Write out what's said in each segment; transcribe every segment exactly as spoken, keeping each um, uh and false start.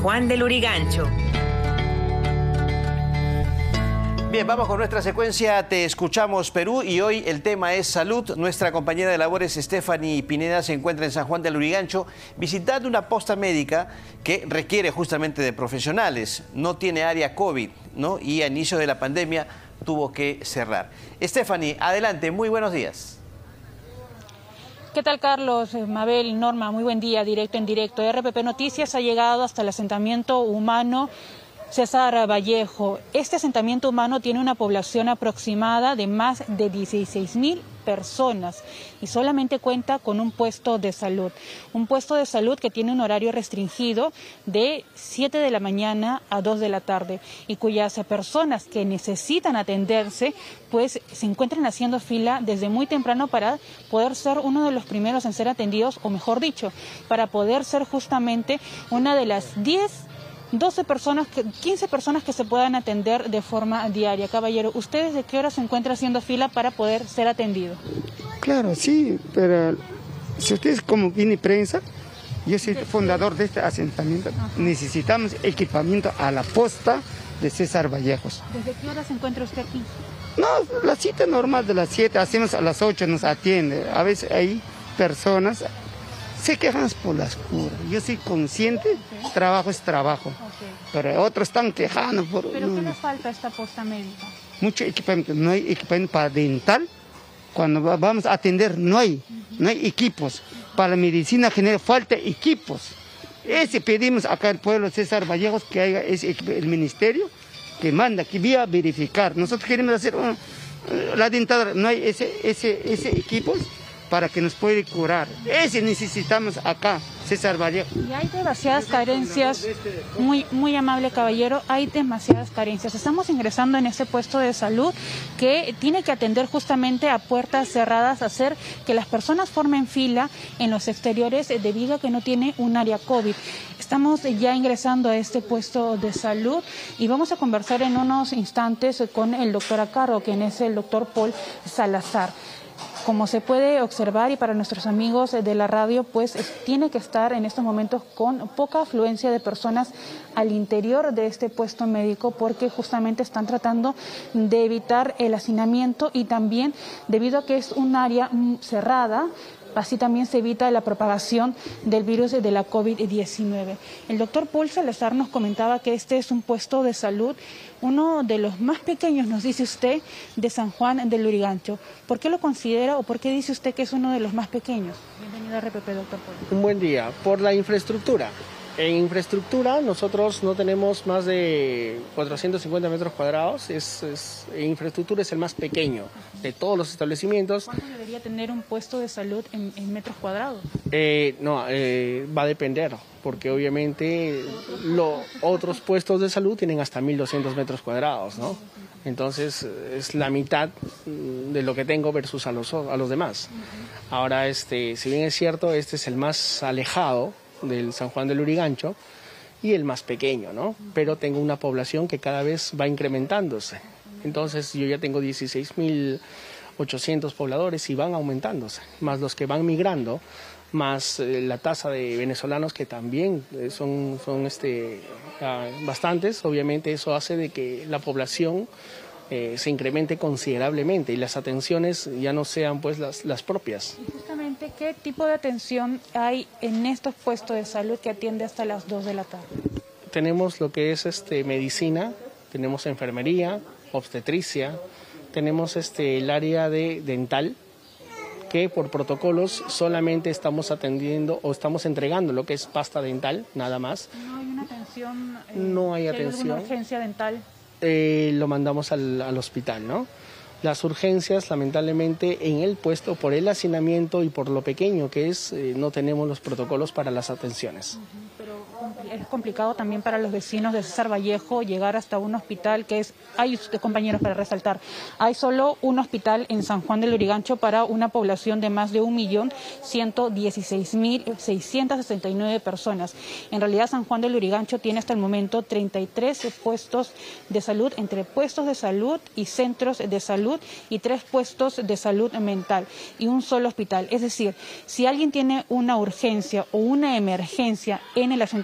Juan de Lurigancho. Bien, vamos con nuestra secuencia Te Escuchamos Perú y hoy el tema es salud. Nuestra compañera de labores Stephanie Pineda se encuentra en San Juan de Lurigancho visitando una posta médica que requiere justamente de profesionales. No tiene área COVID, ¿no? Y a inicio de la pandemia tuvo que cerrar. Stephanie, adelante, muy buenos días. ¿Qué tal, Carlos, Mabel, Norma? Muy buen día, directo en directo. R P P Noticias ha llegado hasta el asentamiento humano César Vallejo. Este asentamiento humano tiene una población aproximada de más de dieciséis mil personas y solamente cuenta con un puesto de salud. Un puesto de salud que tiene un horario restringido de siete de la mañana a dos de la tarde y cuyas personas que necesitan atenderse pues se encuentran haciendo fila desde muy temprano para poder ser uno de los primeros en ser atendidos, o mejor dicho, para poder ser justamente una de las diez doce personas, quince personas que se puedan atender de forma diaria. Caballero, ¿usted desde qué hora se encuentra haciendo fila para poder ser atendido? Claro, sí, pero si ustedes como viene prensa, yo soy fundador de este asentamiento, ajá, necesitamos equipamiento a la posta de César Vallejos. ¿Desde qué hora se encuentra usted aquí? No, la cita normal de las siete, hacemos a las ocho, nos atiende. A veces hay personas se quejan por las curas. Yo soy consciente, okay, trabajo es trabajo. Okay. Pero otros están quejando por... ¿Pero no, qué le falta a esta posta médica? Mucho equipamiento. No hay equipamiento para dental. Cuando vamos a atender no hay. Uh-huh. No hay equipos. Para la medicina general falta equipos. Ese pedimos acá al pueblo César Vallejos que haya ese equipo, el ministerio que manda, que vía verificar. Nosotros queremos hacer una, la dentadura. No hay ese, ese, ese equipos para que nos puede curar. Ese necesitamos acá, César Vallejo. Y hay demasiadas carencias, muy, muy amable caballero, hay demasiadas carencias. Estamos ingresando en ese puesto de salud que tiene que atender justamente a puertas cerradas, hacer que las personas formen fila en los exteriores debido a que no tiene un área COVID. Estamos ya ingresando a este puesto de salud y vamos a conversar en unos instantes con el doctor a cargo, quien es el doctor Paul Salazar. Como se puede observar y para nuestros amigos de la radio, pues tiene que estar en estos momentos con poca afluencia de personas al interior de este puesto médico porque justamente están tratando de evitar el hacinamiento y también debido a que es un área cerrada, así también se evita la propagación del virus de la COVID diecinueve. El doctor Paul Salazar nos comentaba que este es un puesto de salud, uno de los más pequeños, nos dice usted, de San Juan de Lurigancho. ¿Por qué lo considera o por qué dice usted que es uno de los más pequeños? Bienvenido a R P P, doctor Paul. Un buen día. Por la infraestructura. En infraestructura nosotros no tenemos más de cuatrocientos cincuenta metros cuadrados, es, es, en infraestructura es el más pequeño de todos los establecimientos. ¿Cuánto debería tener un puesto de salud en, en metros cuadrados? Eh, no, eh, va a depender, porque obviamente los otros puestos de salud tienen hasta mil doscientos metros cuadrados, ¿no? Entonces es la mitad de lo que tengo versus a los, a los demás. Ahora, este, si bien es cierto, este es el más alejado del San Juan de Lurigancho y el más pequeño, ¿no? Pero tengo una población que cada vez va incrementándose. Entonces yo ya tengo dieciséis mil ochocientos pobladores y van aumentándose, más los que van migrando, más eh, la tasa de venezolanos que también eh, son, son este, uh, bastantes. Obviamente eso hace de que la población eh, se incremente considerablemente y las atenciones ya no sean pues las, las propias. Y justamente, ¿qué tipo de atención hay en estos puestos de salud que atiende hasta las dos de la tarde? Tenemos lo que es este, medicina, tenemos enfermería, obstetricia, tenemos este, el área de dental, que por protocolos solamente estamos atendiendo o estamos entregando lo que es pasta dental, nada más. ¿No hay una atención? Eh, no hay si atención. ¿Hay alguna urgencia dental? Eh, lo mandamos al, al hospital, ¿no? Las urgencias, lamentablemente, en el puesto, por el hacinamiento y por lo pequeño que es, eh, no tenemos los protocolos para las atenciones. Uh-huh, pero es complicado también para los vecinos de César Vallejo llegar hasta un hospital que es, hay compañeros para resaltar, hay solo un hospital en San Juan de Lurigancho para una población de más de un millón ciento dieciséis mil seiscientos sesenta y nueve personas. En realidad San Juan de Lurigancho tiene hasta el momento treinta y tres puestos de salud, entre puestos de salud y centros de salud, y tres puestos de salud mental y un solo hospital. Es decir, si alguien tiene una urgencia o una emergencia en el asentamiento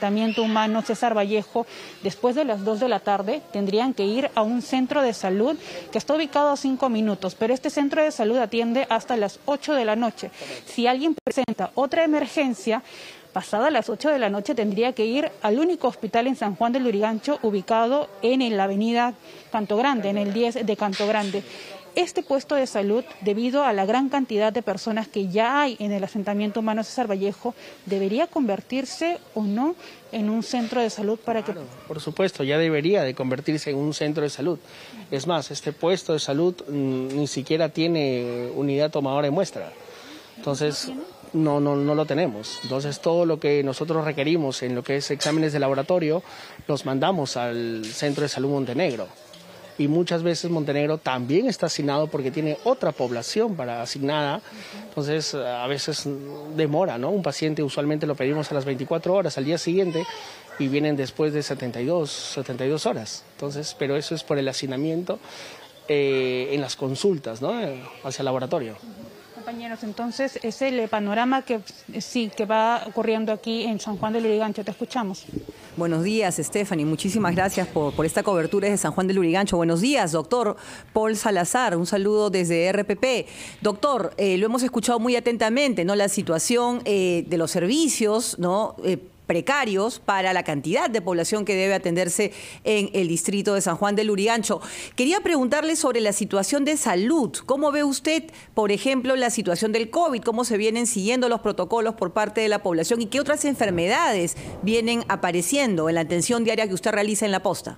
Humano César Vallejo, después de las dos de la tarde, tendrían que ir a un centro de salud que está ubicado a cinco minutos, pero este centro de salud atiende hasta las ocho de la noche. Si alguien presenta otra emergencia, pasada las ocho de la noche tendría que ir al único hospital en San Juan del Lurigancho, ubicado en la avenida Canto Grande, en el diez de Canto Grande. Este puesto de salud, debido a la gran cantidad de personas que ya hay en el asentamiento humano César Vallejo, ¿debería convertirse o no en un centro de salud para que...? Claro, por supuesto, ya debería de convertirse en un centro de salud. Es más, este puesto de salud mmm, ni siquiera tiene unidad tomadora de muestra. Entonces, no, no, no lo tenemos. Entonces, todo lo que nosotros requerimos en lo que es exámenes de laboratorio, los mandamos al Centro de Salud Montenegro. Y muchas veces Montenegro también está asignado porque tiene otra población para asignada, entonces a veces demora, ¿no? Un paciente usualmente lo pedimos a las veinticuatro horas, al día siguiente, y vienen después de setenta y dos horas. Entonces, pero eso es por el hacinamiento eh, en las consultas, ¿no? Hacia el laboratorio. Compañeros, entonces es el panorama que sí que va ocurriendo aquí en San Juan del Lurigancho. Te escuchamos. Buenos días, Stephanie. Muchísimas gracias por, por esta cobertura desde San Juan del Lurigancho. Buenos días, doctor Paul Salazar. Un saludo desde R P P. Doctor, eh, lo hemos escuchado muy atentamente, ¿no? La situación eh, de los servicios, ¿no? Eh, precarios para la cantidad de población que debe atenderse en el distrito de San Juan del Lurigancho. Quería preguntarle sobre la situación de salud. ¿Cómo ve usted, por ejemplo, la situación del COVID? ¿Cómo se vienen siguiendo los protocolos por parte de la población? ¿Y qué otras enfermedades vienen apareciendo en la atención diaria que usted realiza en la posta?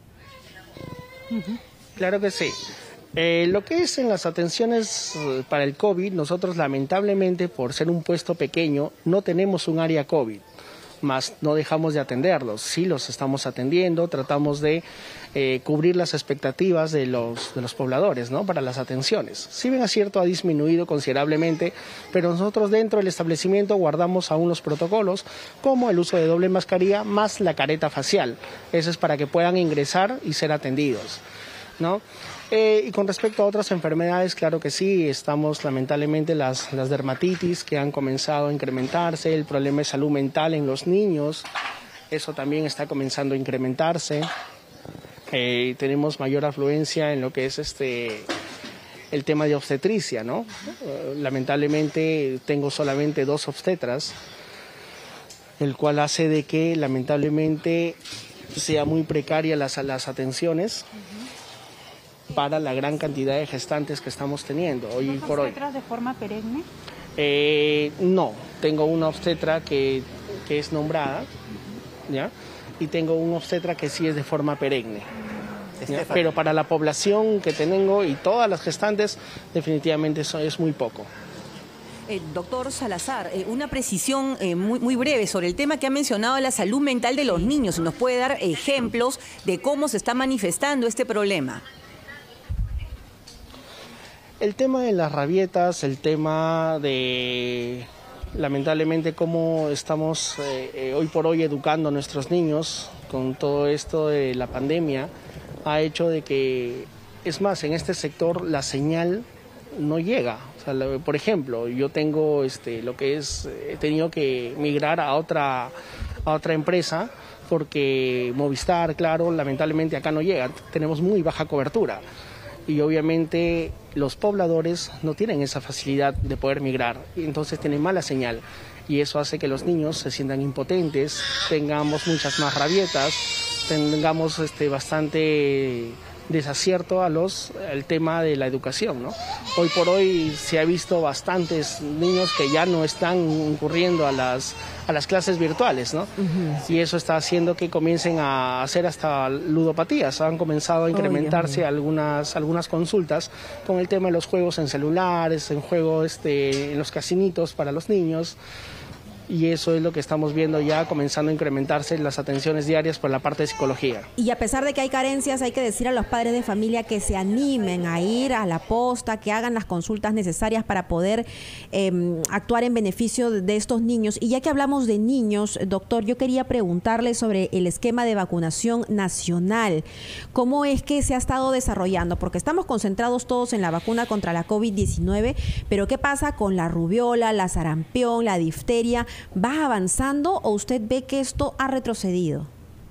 Claro que sí. Eh, lo que es en las atenciones para el COVID, nosotros lamentablemente, por ser un puesto pequeño, no tenemos un área COVID. Más no dejamos de atenderlos, sí los estamos atendiendo, tratamos de eh, cubrir las expectativas de los, de los pobladores, ¿no? Para las atenciones. Si bien es cierto, ha disminuido considerablemente, pero nosotros dentro del establecimiento guardamos aún los protocolos, como el uso de doble mascarilla más la careta facial. Eso es para que puedan ingresar y ser atendidos, ¿no? Eh, y con respecto a otras enfermedades, claro que sí, estamos lamentablemente las, las dermatitis que han comenzado a incrementarse, el problema de salud mental en los niños, eso también está comenzando a incrementarse. Eh, tenemos mayor afluencia en lo que es este el tema de obstetricia, ¿no? Eh, lamentablemente tengo solamente dos obstetras, el cual hace de que lamentablemente sea muy precaria las, las atenciones para la gran cantidad de gestantes que estamos teniendo hoy por hoy. ¿Obstetras de forma perenne? Eh, no, tengo una obstetra que, que es nombrada, ¿ya? Y tengo un obstetra que sí es de forma perenne. ¿Ya? Pero para la población que tengo y todas las gestantes, definitivamente eso es muy poco. Eh, doctor Salazar, eh, una precisión eh, muy, muy breve sobre el tema que ha mencionado, la salud mental de los niños. Si nos puede dar ejemplos de cómo se está manifestando este problema. El tema de las rabietas, el tema de, lamentablemente, cómo estamos eh, eh, hoy por hoy educando a nuestros niños con todo esto de la pandemia, ha hecho de que, es más, en este sector la señal no llega. O sea, la, por ejemplo, yo tengo este, lo que es, he tenido que migrar a otra, a otra empresa porque Movistar, claro, lamentablemente acá no llega, tenemos muy baja cobertura. Y obviamente los pobladores no tienen esa facilidad de poder migrar, y entonces tienen mala señal. Y eso hace que los niños se sientan impotentes, tengamos muchas más rabietas, tengamos este, bastante desacierto a los, al tema de la educación, ¿no? Hoy por hoy se ha visto bastantes niños que ya no están incurriendo a las, a las clases virtuales, ¿no? Uh-huh. Y eso está haciendo que comiencen a hacer hasta ludopatías. Han comenzado a incrementarse oh, algunas, algunas consultas con el tema de los juegos en celulares, en juegos este, en los casinitos para los niños. Y eso es lo que estamos viendo ya comenzando a incrementarse las atenciones diarias por la parte de psicología. Y a pesar de que hay carencias, hay que decir a los padres de familia que se animen a ir a la posta, que hagan las consultas necesarias para poder eh, actuar en beneficio de estos niños. Y ya que hablamos de niños, doctor, yo quería preguntarle sobre el esquema de vacunación nacional. ¿Cómo es que se ha estado desarrollando? Porque estamos concentrados todos en la vacuna contra la COVID diecinueve, pero ¿qué pasa con la rubiola, la sarampión, la difteria? ¿Va avanzando o usted ve que esto ha retrocedido?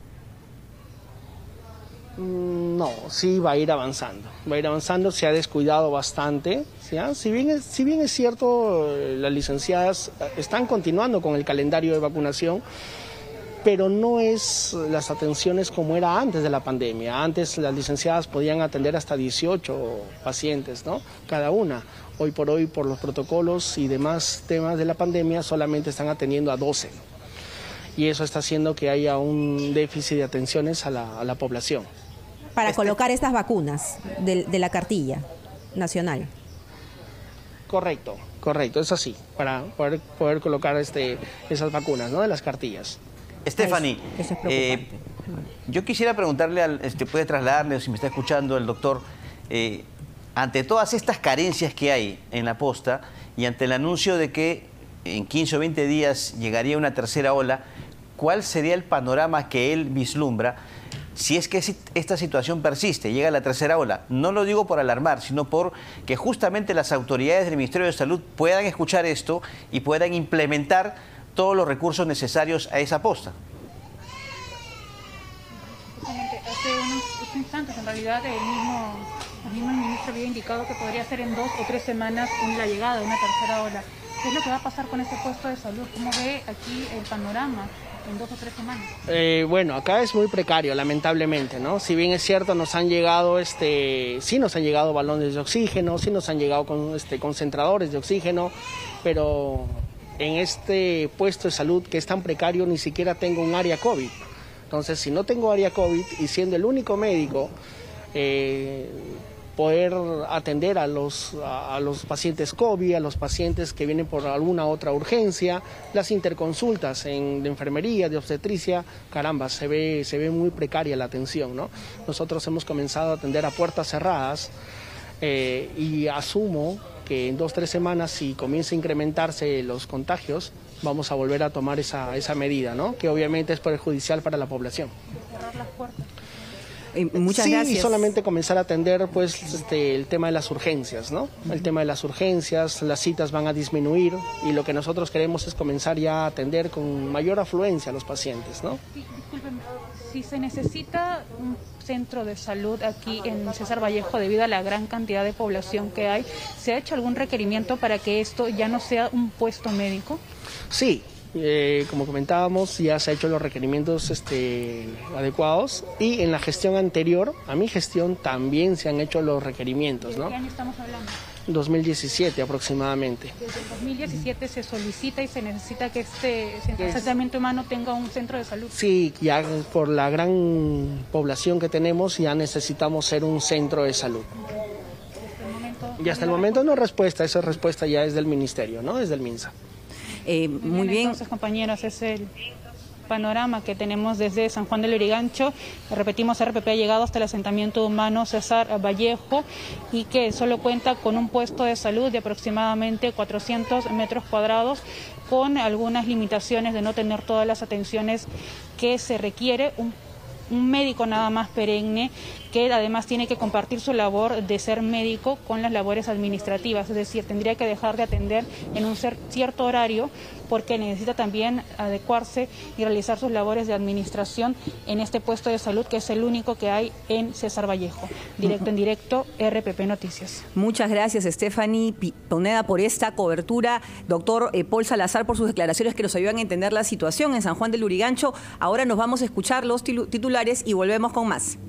No, sí va a ir avanzando, va a ir avanzando, se ha descuidado bastante, ¿sí? Si bien es, si bien es cierto, las licenciadas están continuando con el calendario de vacunación, pero no es las atenciones como era antes de la pandemia. Antes las licenciadas podían atender hasta dieciocho pacientes, ¿no? Cada una. Hoy por hoy, por los protocolos y demás temas de la pandemia, solamente están atendiendo a doce. Y eso está haciendo que haya un déficit de atenciones a la, a la población. Para colocar estas vacunas de, de la cartilla nacional. Correcto, correcto, es así, para poder, poder colocar este, esas vacunas, ¿no? De las cartillas. Stephanie, eso es preocupante. eh, yo quisiera preguntarle, al, este, puede trasladarle, o si me está escuchando el doctor, eh, ante todas estas carencias que hay en la posta y ante el anuncio de que en quince o veinte días llegaría una tercera ola, ¿cuál sería el panorama que él vislumbra si es que esta situación persiste, llega la tercera ola? No lo digo por alarmar, sino por que justamente las autoridades del Ministerio de Salud puedan escuchar esto y puedan implementar todos los recursos necesarios a esa posta. Hace unos instantes, en realidad, el mismo, el mismo ministro había indicado que podría ser en dos o tres semanas la llegada de una tercera ola. ¿Qué es lo que va a pasar con este puesto de salud? ¿Cómo ve aquí el panorama en dos o tres semanas? Eh, bueno, acá es muy precario, lamentablemente, ¿no? Si bien es cierto, nos han llegado, este, sí nos han llegado balones de oxígeno, sí nos han llegado con, este, concentradores de oxígeno, pero en este puesto de salud que es tan precario ni siquiera tengo un área COVID. Entonces, si no tengo área COVID y siendo el único médico, eh, poder atender a los, a, a los pacientes COVID, a los pacientes que vienen por alguna otra urgencia, las interconsultas en, de enfermería, de obstetricia, caramba, se ve, se ve muy precaria la atención, ¿no? Nosotros hemos comenzado a atender a puertas cerradas eh, y asumo que en dos o tres semanas, si comienza a incrementarse los contagios, vamos a volver a tomar esa, esa medida, ¿no? Que obviamente es perjudicial para la población. Cerrar las puertas. Eh, muchas sí, gracias. y solamente comenzar a atender pues este, el tema de las urgencias, ¿no? El tema de las urgencias, las citas van a disminuir y lo que nosotros queremos es comenzar ya a atender con mayor afluencia a los pacientes, ¿no? Sí, disculpen, si se necesita un centro de salud aquí en César Vallejo debido a la gran cantidad de población que hay, ¿se ha hecho algún requerimiento para que esto ya no sea un puesto médico? Sí. Eh, como comentábamos, ya se han hecho los requerimientos este, adecuados y en la gestión anterior, a mi gestión, también se han hecho los requerimientos, ¿no? ¿De qué año estamos hablando? dos mil diecisiete aproximadamente. Desde el dos mil diecisiete se solicita y se necesita que este centro de tratamiento humano tenga un centro de salud. Sí, ya por la gran población que tenemos ya necesitamos ser un centro de salud. Hasta el momento, y hasta el momento no hay respuesta, esa respuesta ya es del Ministerio, ¿no? Es del MINSA. Eh, muy bien. Entonces, compañeros, es el panorama que tenemos desde San Juan del Lurigancho. Repetimos, R P P ha llegado hasta el asentamiento humano César Vallejo y que solo cuenta con un puesto de salud de aproximadamente cuatrocientos metros cuadrados, con algunas limitaciones de no tener todas las atenciones que se requiere. Un un médico nada más perenne, que además tiene que compartir su labor de ser médico con las labores administrativas, es decir, tendría que dejar de atender en un cierto horario porque necesita también adecuarse y realizar sus labores de administración en este puesto de salud, que es el único que hay en César Vallejo. Directo en directo, R P P Noticias. Muchas gracias, Stephanie Pineda, por esta cobertura. Doctor eh, Paul Salazar, por sus declaraciones que nos ayudan a entender la situación en San Juan del Lurigancho. Ahora nos vamos a escuchar los titulares y volvemos con más.